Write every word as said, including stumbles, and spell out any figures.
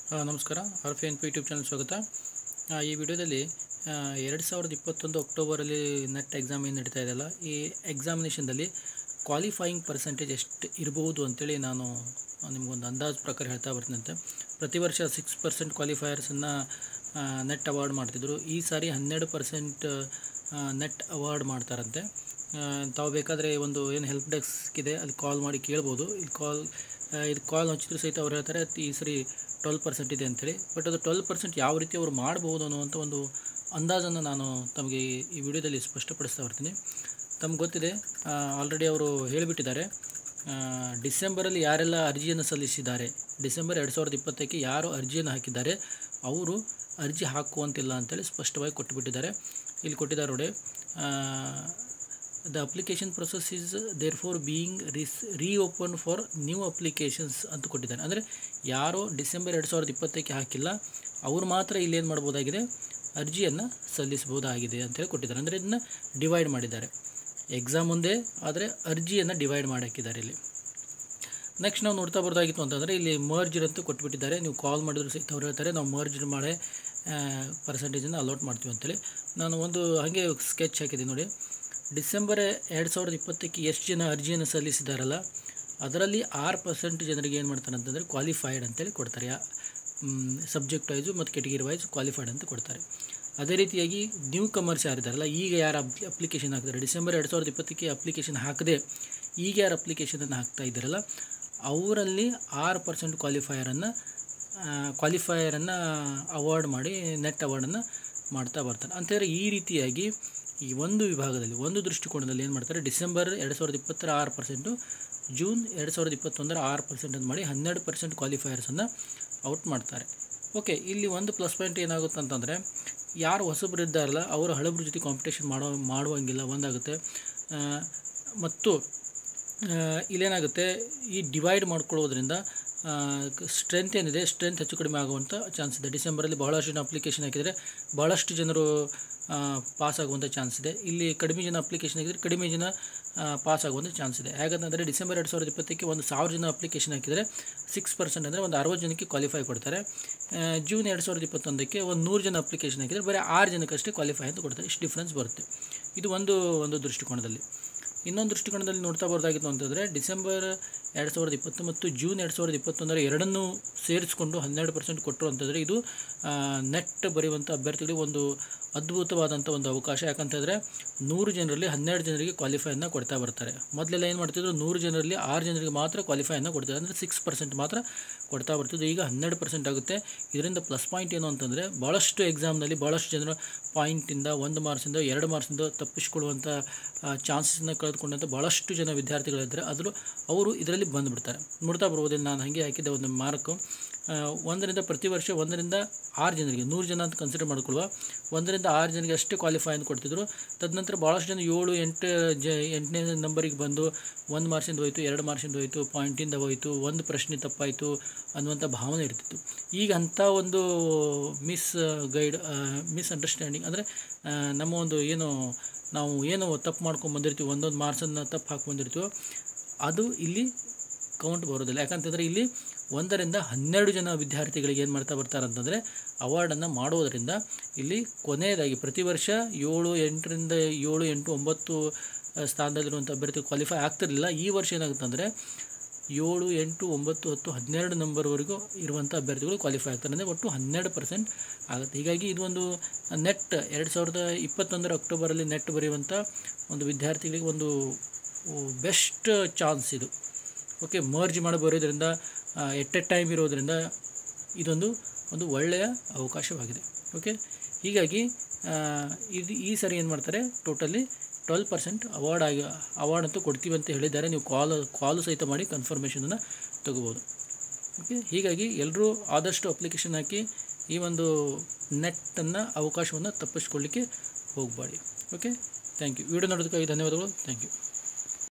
ಆ, ನಮಸ್ಕಾರ. R F N P YouTube channel ಸ್ವಾಗತ. ಆ, ಈ ವಿಡಿಯೋದಲ್ಲಿ ಎರಡು ಸಾವಿರದ ಇಪ್ಪತ್ತೊಂದು ಅಕ್ಟೋಬರಲ್ಲಿ ನೆಟ್ ಎಕ್ಸಾಮ್ ಏನು ನಡೀತಾ ಇದೆಯಲ್ಲ, ಈ ಎಕ್ಸಾಮಿನೇಷನ್ದಲ್ಲಿ ಕ್ವಾಲಿಫೈಯಿಂಗ್ ಪರ್ಸೆಂಟೇಜ್ ಎಷ್ಟು ಇರ್ಬೋದು ಅಂತೇಳಿ ನಾನು ನಿಮಗೊಂದು ಅಂದಾಜು ಪ್ರಕಾರ ಹೇಳ್ತಾ ಬರ್ತೀನಂತೆ. ಪ್ರತಿ ವರ್ಷ ಸಿಕ್ಸ್ ಪರ್ಸೆಂಟ್ ಕ್ವಾಲಿಫೈಯರ್ಸನ್ನು ನೆಟ್ ಅವಾರ್ಡ್ ಮಾಡ್ತಿದ್ರು. ಈ ಸಾರಿ ಹನ್ನೆರಡು ಪರ್ಸೆಂಟ್ ನೆಟ್ ಅವಾರ್ಡ್ ಮಾಡ್ತಾರಂತೆ. ತಾವು ಬೇಕಾದರೆ ಒಂದು ಏನು ಹೆಲ್ಪ್ ಡೆಸ್ಕ್ ಇದೆ, ಅಲ್ಲಿ ಕಾಲ್ ಮಾಡಿ ಕೇಳ್ಬೋದು. ಇಲ್ಲಿ ಕಾಲ್ ಇದು ಕಾಲ್ ಹಚ್ಚಿದ್ರು ಸಹಿತ ಅವ್ರು ಹೇಳ್ತಾರೆ ಈ ಸರಿ ಟ್ವೆಲ್ ಪರ್ಸೆಂಟ್ ಇದೆ ಅಂಥೇಳಿ. ಬಟ್ ಅದು ಟ್ವೆಲ್ ಪರ್ಸೆಂಟ್ ಯಾವ ರೀತಿ ಅವರು ಮಾಡ್ಬೋದು ಅನ್ನುವಂಥ ಒಂದು ಅಂದಾಜನ್ನು ನಾನು ತಮಗೆ ಈ ವಿಡಿಯೋದಲ್ಲಿ ಸ್ಪಷ್ಟಪಡಿಸ್ತಾ ಬರ್ತೀನಿ. ತಮ್ಗೆ ಗೊತ್ತಿದೆ, ಆಲ್ರೆಡಿ ಅವರು ಹೇಳಿಬಿಟ್ಟಿದ್ದಾರೆ, ಡಿಸೆಂಬರಲ್ಲಿ ಯಾರೆಲ್ಲ ಅರ್ಜಿಯನ್ನು ಸಲ್ಲಿಸಿದ್ದಾರೆ, ಡಿಸೆಂಬರ್ ಎರಡು ಸಾವಿರದ ಇಪ್ಪತ್ತಕ್ಕೆ ಯಾರು ಅರ್ಜಿಯನ್ನು ಹಾಕಿದ್ದಾರೆ ಅವರು ಅರ್ಜಿ ಹಾಕುವಂತಿಲ್ಲ ಅಂತೇಳಿ ಸ್ಪಷ್ಟವಾಗಿ ಕೊಟ್ಟುಬಿಟ್ಟಿದ್ದಾರೆ. ಇಲ್ಲಿ ಕೊಟ್ಟಿದ್ದಾರೆ ನೋಡಿ, the application process is there for being ರಿಸ್ ರೀಓಪನ್ ಫಾರ್ ನ್ಯೂ ಅಪ್ಲಿಕೇಶನ್ಸ್ ಅಂತ ಕೊಟ್ಟಿದ್ದಾರೆ. ಅಂದರೆ ಯಾರು ಡಿಸೆಂಬರ್ ಎರಡು ಸಾವಿರದ ಇಪ್ಪತ್ತಕ್ಕೆ ಹಾಕಿಲ್ಲ ಅವರು ಮಾತ್ರ ಇಲ್ಲೇನು ಮಾಡ್ಬೋದಾಗಿದೆ, ಅರ್ಜಿಯನ್ನು ಸಲ್ಲಿಸ್ಬೋದಾಗಿದೆ ಅಂತೇಳಿ ಕೊಟ್ಟಿದ್ದಾರೆ. ಅಂದರೆ ಇದನ್ನು ಡಿವೈಡ್ ಮಾಡಿದ್ದಾರೆ. ಎಕ್ಸಾಮ್ ಒಂದೇ, ಆದರೆ ಅರ್ಜಿಯನ್ನು ಡಿವೈಡ್ ಮಾಡಿ ಹಾಕಿದ್ದಾರೆ ಇಲ್ಲಿ. ನೆಕ್ಸ್ಟ್ ನಾವು ನೋಡ್ತಾ ಬರ್ದಾಗಿತ್ತು ಅಂತಂದರೆ ಇಲ್ಲಿ ಮರ್ಜರ್ ಅಂತ ಕೊಟ್ಬಿಟ್ಟಿದ್ದಾರೆ. ನೀವು ಕಾಲ್ ಮಾಡಿದ್ರು ಸಹಿತ ಅವ್ರು ಹೇಳ್ತಾರೆ ನಾವು ಮರ್ಜರ್ ಮಾಡಿ ಪರ್ಸೆಂಟೇಜನ್ನು ಅಲೋಟ್ ಮಾಡ್ತೀವಿ ಅಂತೇಳಿ. ನಾನು ಒಂದು ಹಾಗೆ ಸ್ಕೆಚ್ ಹಾಕಿದ್ದೀನಿ ನೋಡಿ. ಡಿಸೆಂಬರ್ ಎರಡು ಸಾವಿರದ ಇಪ್ಪತ್ತಕ್ಕೆ ಎಷ್ಟು ಜನ ಅರ್ಜಿಯನ್ನು ಸಲ್ಲಿಸಿದಾರಲ್ಲ, ಅದರಲ್ಲಿ ಆರು ಪರ್ಸೆಂಟ್ ಜನರಿಗೆ ಏನು ಮಾಡ್ತಾರೆ ಅಂತಂದರೆ ಕ್ವಾಲಿಫೈಡ್ ಅಂತೇಳಿ ಕೊಡ್ತಾರೆ. ಸಬ್ಜೆಕ್ಟ್ ವೈಸು ಮತ್ತು ಕೆಟಗಿರಿ ವೈಸ್ ಕ್ವಾಲಿಫೈಡ್ ಅಂತ ಕೊಡ್ತಾರೆ. ಅದೇ ರೀತಿಯಾಗಿ ನ್ಯೂ ಕಮರ್ಸ್ ಯಾರಿದ್ದಾರಲ್ಲ, ಈಗ ಯಾರು ಅಪ್ಲಿ ಅಪ್ಲಿಕೇಶನ್ ಹಾಕಿದ್ದಾರೆ, ಡಿಸೆಂಬರ್ ಎರಡು ಸಾವಿರದ ಇಪ್ಪತ್ತಕ್ಕೆ ಅಪ್ಲಿಕೇಶನ್ ಹಾಕದೆ ಈಗ ಯಾರು ಅಪ್ಲಿಕೇಶನನ್ನು ಹಾಕ್ತಾ ಇದ್ದಾರಲ್ಲ ಅವರಲ್ಲಿ ಆರು ಪರ್ಸೆಂಟ್ ಕ್ವಾಲಿಫೈಯರನ್ನು ಕ್ವಾಲಿಫೈಯರನ್ನು ಅವಾರ್ಡ್ ಮಾಡಿ ನೆಟ್ ಅವಾರ್ಡನ್ನು ಮಾಡ್ತಾ ಬರ್ತಾರೆ. ಅಂತೇಳಿ ಈ ರೀತಿಯಾಗಿ ಈ ಒಂದು ವಿಭಾಗದಲ್ಲಿ ಒಂದು ದೃಷ್ಟಿಕೋನದಲ್ಲಿ ಏನು ಮಾಡ್ತಾರೆ, ಡಿಸೆಂಬರ್ ಎರಡು ಸಾವಿರದ ಇಪ್ಪತ್ತರ ಆರು ಪರ್ಸೆಂಟು, ಜೂನ್ ಎರಡು ಸಾವಿರದ ಇಪ್ಪತ್ತೊಂದರ ಆರು ಪರ್ಸೆಂಟ್ ಅಂತ ಮಾಡಿ ಹನ್ನೆರಡು ಪರ್ಸೆಂಟ್ ಕ್ವಾಲಿಫೈಯರ್ಸನ್ನು ಔಟ್ ಮಾಡ್ತಾರೆ. ಓಕೆ, ಇಲ್ಲಿ ಒಂದು ಪ್ಲಸ್ ಪಾಯಿಂಟ್ ಏನಾಗುತ್ತೆ ಅಂತಂದರೆ, ಯಾರು ಹೊಸಬ್ರು ಇದ್ದಾರಲ್ಲ ಅವರು ಹಳಬ್ರ ಜೊತೆ ಕಾಂಪಿಟೇಷನ್ ಮಾಡೋ ಮಾಡುವಂಗಿಲ್ಲ ಒಂದಾಗುತ್ತೆ. ಮತ್ತು ಇಲ್ಲೇನಾಗುತ್ತೆ, ಈ ಡಿವೈಡ್ ಮಾಡ್ಕೊಳ್ಳೋದ್ರಿಂದ ಸ್ಟ್ರೆಂತ್ ಏನಿದೆ ಸ್ಟ್ರೆಂತ್ ಹೆಚ್ಚು ಕಡಿಮೆ ಆಗುವಂಥ ಚಾನ್ಸ್ ಇದೆ. ಡಿಸೆಂಬರಲ್ಲಿ ಬಹಳಷ್ಟು ಜನ ಅಪ್ಲಿಕೇಶನ್ ಹಾಕಿದರೆ ಭಾಳಷ್ಟು ಜನರು ಪಾಸ್ ಆಗುವಂಥ ಚಾನ್ಸ್ ಇದೆ. ಇಲ್ಲಿ ಕಡಿಮೆ ಜನ ಅಪ್ಲಿಕೇಶನ್ ಹಾಕಿದರೆ ಕಡಿಮೆ ಜನ ಪಾಸ್ ಆಗುವಂಥ ಚಾನ್ಸ್ ಇದೆ. ಯಾಕಂತಂದರೆ ಡಿಸೆಂಬರ್ ಎರಡು ಸಾವಿರದ ಇಪ್ಪತ್ತಕ್ಕೆ ಒಂದು ಸಾವಿರ ಜನ ಅಪ್ಲಿಕೇಶನ್ ಹಾಕಿದರೆ ಸಿಕ್ಸ್ ಪರ್ಸೆಂಟ್ ಅಂದರೆ ಒಂದು ಅರವತ್ತು ಜನಕ್ಕೆ ಕ್ವಾಲಿಫೈ ಕೊಡ್ತಾರೆ. ಜೂನ್ ಎರಡು ಸಾವಿರದ ಇಪ್ಪತ್ತೊಂದಕ್ಕೆ ಒಂದು ನೂರು ಜನ ಅಪ್ಲಿಕೇಶನ್ ಹಾಕಿದರೆ ಬರೀ ಆರು ಜನಕ್ಕಷ್ಟೇ ಕ್ವಾಲಿಫೈ ಅಂತ ಕೊಡ್ತಾರೆ. ಇಷ್ಟು ಡಿಫ್ರೆನ್ಸ್ ಬರುತ್ತೆ. ಇದು ಒಂದು ಒಂದು ದೃಷ್ಟಿಕೋನದಲ್ಲಿ. ಇನ್ನೊಂದು ದೃಷ್ಟಿಕೋನದಲ್ಲಿ ನೋಡ್ತಾ ಬರೋದಾಗಿತ್ತು ಅಂತಂದರೆ, ಡಿಸೆಂಬರ್ ಎರಡು ಸಾವಿರದ ಇಪ್ಪತ್ತು ಮತ್ತು ಜೂನ್ ಎರಡು ಸಾವಿರದ ಇಪ್ಪತ್ತೊಂದರ ಎರಡನ್ನೂ ಸೇರಿಸ್ಕೊಂಡು ಹನ್ನೆರಡು ಪರ್ಸೆಂಟ್ ಕೊಟ್ಟರು ಅಂತಂದರೆ ಇದು ನೆಟ್ ಬರೆಯುವಂಥ ಅಭ್ಯರ್ಥಿಗಳಿಗೆ ಒಂದು ಅದ್ಭುತವಾದಂಥ ಒಂದು ಅವಕಾಶ. ಯಾಕಂತಂದರೆ ನೂರು ಜನರಲ್ಲಿ ಹನ್ನೆರಡು ಜನರಿಗೆ ಕ್ವಾಲಿಫೈಯನ್ನು ಕೊಡ್ತಾ ಬರ್ತಾರೆ. ಮೊದಲೆಲ್ಲ ಏನು ಮಾಡ್ತಿದ್ರು, ನೂರು ಜನರಲ್ಲಿ ಆರು ಜನರಿಗೆ ಮಾತ್ರ ಕ್ವಾಲಿಫೈಯನ್ನು ಕೊಡ್ತಾರೆ, ಅಂದರೆ ಸಿಕ್ಸ್ ಪರ್ಸೆಂಟ್ ಮಾತ್ರ ಕೊಡ್ತಾ ಬರ್ತಿದ್ದು. ಈಗ ಹನ್ನೆರಡು ಪರ್ಸೆಂಟ್ ಆಗುತ್ತೆ. ಇದರಿಂದ ಪ್ಲಸ್ ಪಾಯಿಂಟ್ ಏನು ಅಂತಂದರೆ, ಭಾಳಷ್ಟು ಎಕ್ಸಾಮ್ನಲ್ಲಿ ಭಾಳಷ್ಟು ಜನರು ಪಾಯಿಂಟಿಂದ ಒಂದು ಮಾರ್ಕ್ಸಿಂದ ಎರಡು ಮಾರ್ಕ್ಸಿಂದ ತಪ್ಪಿಸ್ಕೊಳ್ಳುವಂಥ ಚಾನ್ಸಸ್ನ ಕಳೆದುಕೊಂಡಂಥ ಭಾಳಷ್ಟು ಜನ ವಿದ್ಯಾರ್ಥಿಗಳಿದ್ದರೆ ಅದ್ರ ಅವರು ಇದರಲ್ಲಿ ಬಂದುಬಿಡ್ತಾರೆ. ನೋಡ್ತಾ ಬರ್ಬೋದಿಲ್ಲ, ನಾನು ಹಾಗೆ ಹಾಕಿದ್ದೆ ಒಂದು ಮಾರ್ಕು. ಒಂದರಿಂದ ಪ್ರತಿ ವರ್ಷ ಒಂದರಿಂದ ಆರು ಜನರಿಗೆ, ನೂರು ಜನ ಅಂತ ಕನ್ಸಿಡರ್ ಮಾಡ್ಕೊಳ್ಳುವ, ಒಂದರಿಂದ ಆರು ಜನರಿಗೆ ಅಷ್ಟೇ ಕ್ವಾಲಿಫೈ ಅಂತ ಕೊಡ್ತಿದ್ರು. ತದನಂತರ ಭಾಳಷ್ಟು ಜನ ಏಳು ಎಂಟು ಜ ಎಂಟನೇ ನಂಬರಿಗೆ ಬಂದು ಒಂದು ಮಾರ್ಕ್ಸಿಂದ ಹೋಯಿತು, ಎರಡು ಮಾರ್ಕ್ಸಿಂದ ಹೋಯಿತು, ಪಾಯಿಂಟಿಂದ ಹೋಯಿತು, ಒಂದು ಪ್ರಶ್ನೆ ತಪ್ಪಾಯಿತು ಅನ್ನುವಂಥ ಭಾವನೆ ಇರ್ತಿತ್ತು. ಈಗ ಅಂಥ ಒಂದು ಮಿಸ್ ಗೈಡ್ ಮಿಸ್ ಅಂಡರ್ಸ್ಟ್ಯಾಂಡಿಂಗ್ ಅಂದರೆ ನಮ್ಮ ಒಂದು ಏನು ನಾವು ಏನು ತಪ್ಪು ಮಾಡ್ಕೊಂಡು ಬಂದಿರ್ತೀವಿ, ಒಂದೊಂದು ಮಾರ್ಕ್ಸನ್ನು ತಪ್ಪು ಹಾಕಿ ಬಂದಿರ್ತೀವೋ ಅದು ಇಲ್ಲಿ ಕೌಂಟ್ ಬರೋದಿಲ್ಲ. ಯಾಕಂತಂದರೆ ಇಲ್ಲಿ ಒಂದರಿಂದ ಹನ್ನೆರಡು ಜನ ವಿದ್ಯಾರ್ಥಿಗಳಿಗೆ ಏನು ಮಾಡ್ತಾ ಬರ್ತಾರೆ ಅಂತಂದರೆ ಅವಾರ್ಡನ್ನು ಮಾಡೋದರಿಂದ ಇಲ್ಲಿ ಕೊನೆಯದಾಗಿ ಪ್ರತಿ ವರ್ಷ ಏಳು ಎಂಟರಿಂದ ಏಳು ಎಂಟು ಒಂಬತ್ತು ಸ್ಥಾನದಲ್ಲಿರುವಂಥ ಅಭ್ಯರ್ಥಿ ಕ್ವಾಲಿಫೈ ಆಗ್ತಿರಲಿಲ್ಲ. ಈ ವರ್ಷ ಏನಾಗುತ್ತೆ ಅಂದರೆ ಏಳು ಎಂಟು ಒಂಬತ್ತು ಹತ್ತು ಹನ್ನೆರಡು ನಂಬರ್ವರೆಗೂ ಇರುವಂಥ ಅಭ್ಯರ್ಥಿಗಳು ಕ್ವಾಲಿಫೈ ಆಗ್ತಾರೆ. ಅಂದರೆ ಒಟ್ಟು ಹನ್ನೆರಡು ಪರ್ಸೆಂಟ್ ಆಗುತ್ತೆ. ಹೀಗಾಗಿ ಇದು ಒಂದು ನೆಟ್ ಎರಡು ಸಾವಿರದ ಇಪ್ಪತ್ತೊಂದರ ಅಕ್ಟೋಬರಲ್ಲಿ ನೆಟ್ ಬರೆಯುವಂಥ ಒಂದು ವಿದ್ಯಾರ್ಥಿಗಳಿಗೆ ಒಂದು ಬೆಸ್ಟ್ ಚಾನ್ಸ್ ಇದು. ಓಕೆ, ಮರ್ಜ್ ಮಾಡಿ ಬರೋದ್ರಿಂದ ಎಟ್ ಎ ಟೈಮ್ ಇರೋದರಿಂದ ಇದೊಂದು ಒಂದು ಒಳ್ಳೆಯ ಅವಕಾಶವಾಗಿದೆ. ಓಕೆ, ಹೀಗಾಗಿ ಇದು ಈ ಸರಿ ಏನು ಮಾಡ್ತಾರೆ, ಟೋಟಲಿ ಟ್ವೆಲ್ ಪರ್ಸೆಂಟ್ ಅವಾರ್ಡ್ ಆಗಿ ಅವಾರ್ಡ್ ಅಂತೂ ಕೊಡ್ತೀವಿ ಅಂತ ಹೇಳಿದ್ದಾರೆ. ನೀವು ಕಾಲ್ ಕಾಲು ಸಹಿತ ಮಾಡಿ ಕನ್ಫರ್ಮೇಷನನ್ನು ತಗೋಬೋದು. ಓಕೆ, ಹೀಗಾಗಿ ಎಲ್ಲರೂ ಆದಷ್ಟು ಅಪ್ಲಿಕೇಶನ್ ಹಾಕಿ ಈ ಒಂದು ನೆಟ್ಟನ್ನು ಅವಕಾಶವನ್ನು ತಪ್ಪಿಸ್ಕೊಳ್ಳಿಕ್ಕೆ ಹೋಗಬೇಡಿ. Okay, thank you. ವಿಡಿಯೋ ನೋಡೋದಕ್ಕಾಗಿ ಧನ್ಯವಾದಗಳು. Thank you.